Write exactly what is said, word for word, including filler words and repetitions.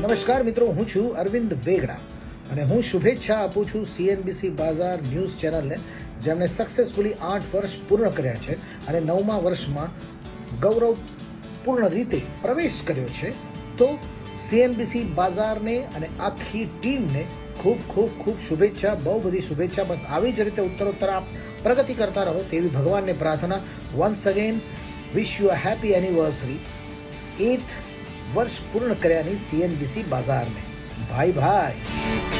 નમસ્કાર મિત્રો, હું છું અરવિંદ વેગડા અને હું શુભેચ્છા આપું છું સીએનબીસી બાજાર ન્યૂઝ ચેનલને, જેમણે સક્સેસફુલી આઠ વર્ષ પૂર્ણ કર્યા છે અને નવમા વર્ષમાં ગૌરવપૂર્ણ રીતે પ્રવેશ કર્યો છે. તો સીએનબીસી બાજારને અને આખી ટીમને ખૂબ ખૂબ ખૂબ શુભેચ્છા, બહુ બધી શુભેચ્છા. બસ આવી જ રીતે ઉત્તરોત્તર આપ પ્રગતિ કરતા રહો તેવી ભગવાનને પ્રાર્થના. Once again wish you a happy anniversary. એટ વર્ષ પૂર્ણ કર્યાની સીએનબીસી બાજારને. ભાઈ ભાઈ.